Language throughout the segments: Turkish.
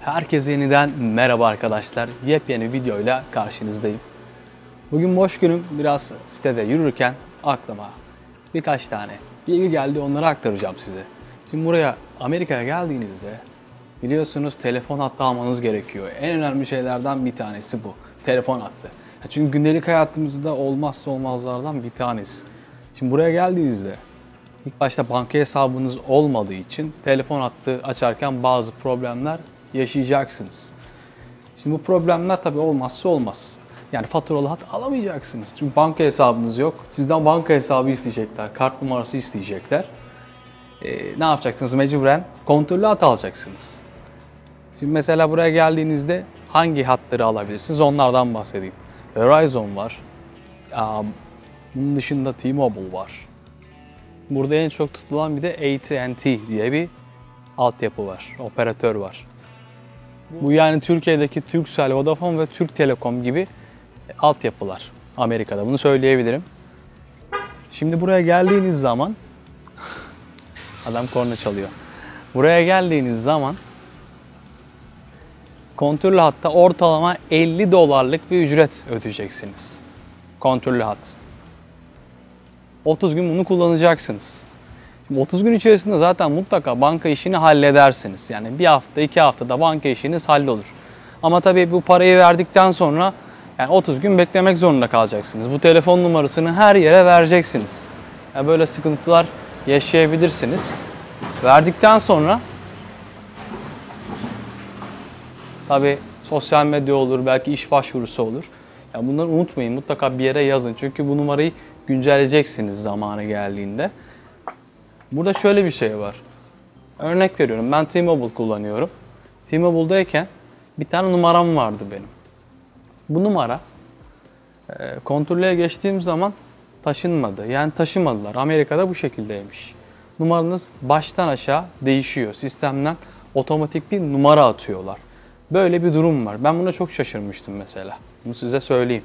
Herkese yeniden merhaba arkadaşlar. Yepyeni videoyla karşınızdayım. Bugün boş günüm. Biraz sitede yürürken aklıma birkaç tane bilgi geldi. Onları aktaracağım size. Şimdi buraya Amerika'ya geldiğinizde biliyorsunuz telefon hattı almanız gerekiyor. En önemli şeylerden bir tanesi bu. Telefon hattı. Çünkü gündelik hayatımızda olmazsa olmazlardan bir tanesi. Şimdi buraya geldiğinizde ilk başta banka hesabınız olmadığı için telefon hattı açarken bazı problemler yaşayacaksınız. Şimdi bu problemler tabii olmazsa olmaz. Yani faturalı hat alamayacaksınız. Çünkü banka hesabınız yok. Sizden banka hesabı isteyecekler, kart numarası isteyecekler. Ne yapacaksınız? Mecburen kontrollü hat alacaksınız. Şimdi mesela buraya geldiğinizde hangi hatları alabilirsiniz? Onlardan bahsedeyim. Verizon var. Bunun dışında T-Mobile var. Burada en çok tutulan bir de AT&T diye bir altyapı var, operatör var. Bu yani Türkiye'deki Turkcell, Vodafone ve Türk Telekom gibi altyapılar Amerika'da. Bunu söyleyebilirim. Şimdi buraya geldiğiniz zaman adam korna çalıyor. Buraya geldiğiniz zaman kontrollü hatta ortalama $50 bir ücret ödeyeceksiniz. Kontrollü hat. 30 gün bunu kullanacaksınız. Şimdi 30 gün içerisinde zaten mutlaka banka işini halledersiniz. Yani bir hafta, 2 haftada banka işiniz hallolur. Ama tabii bu parayı verdikten sonra yani 30 gün beklemek zorunda kalacaksınız. Bu telefon numarasını her yere vereceksiniz. Yani böyle sıkıntılar yaşayabilirsiniz. Verdikten sonra tabii sosyal medya olur, belki iş başvurusu olur. Yani bunları unutmayın, mutlaka bir yere yazın. Çünkü bu numarayı güncelleyeceksiniz zamanı geldiğinde. Burada şöyle bir şey var. Örnek veriyorum, ben T-Mobile kullanıyorum. T-Mobile'dayken bir tane numaram vardı benim. Bu numara kontrole geçtiğim zaman taşınmadı. Yani taşımadılar. Amerika'da bu şekildeymiş. Numaranız baştan aşağı değişiyor. Sistemden otomatik bir numara atıyorlar. Böyle bir durum var. Ben buna çok şaşırmıştım mesela. Bunu size söyleyeyim.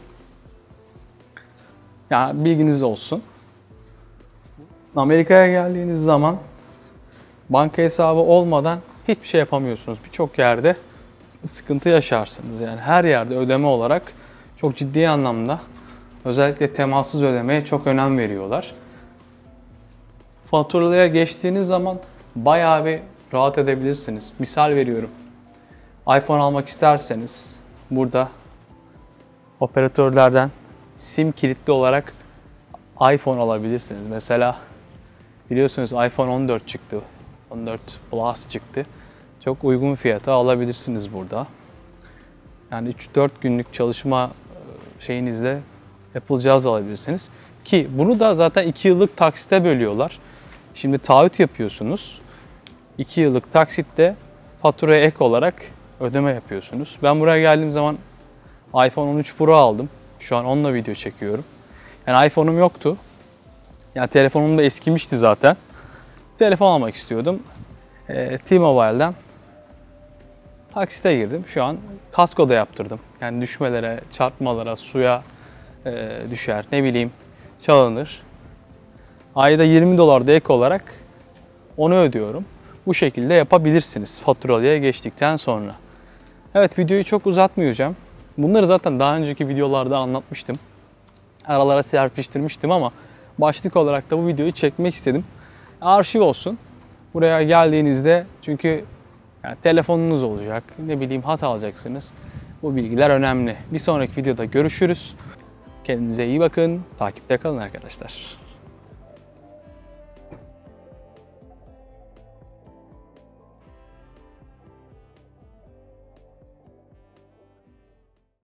Yani bilginiz olsun. Amerika'ya geldiğiniz zaman banka hesabı olmadan hiçbir şey yapamıyorsunuz. Birçok yerde sıkıntı yaşarsınız. Yani her yerde ödeme olarak çok ciddi anlamda özellikle temassız ödemeye çok önem veriyorlar. Faturalıya geçtiğiniz zaman bayağı bir rahat edebilirsiniz. Misal veriyorum. iPhone almak isterseniz burada operatörlerden SIM kilitli olarak iPhone alabilirsiniz. Mesela biliyorsunuz iPhone 14 çıktı. 14 Plus çıktı. Çok uygun fiyata alabilirsiniz burada. Yani 3-4 günlük çalışma şeyinizle Apple cihaz alabilirsiniz. Ki bunu da zaten 2 yıllık taksite bölüyorlar. Şimdi taahhüt yapıyorsunuz. 2 yıllık taksitte faturaya ek olarak ödeme yapıyorsunuz. Ben buraya geldiğim zaman iPhone 13 Pro aldım. Şu an onunla video çekiyorum. Yani iPhone'um yoktu. Yani telefonum da eskimişti zaten. Telefon almak istiyordum. T-Mobile'den taksite girdim. Şu an kasko da yaptırdım. Yani düşmelere, çarpmalara, suya düşer, ne bileyim çalınır. Ayda $20 da ek olarak onu ödüyorum. Bu şekilde yapabilirsiniz faturalıya geçtikten sonra. Evet, videoyu çok uzatmayacağım. Bunları zaten daha önceki videolarda anlatmıştım. Aralara serpiştirmiştim ama başlık olarak da bu videoyu çekmek istedim. Arşiv olsun. Buraya geldiğinizde çünkü yani telefonunuz olacak, ne bileyim hat alacaksınız. Bu bilgiler önemli. Bir sonraki videoda görüşürüz. Kendinize iyi bakın. Takipte kalın arkadaşlar.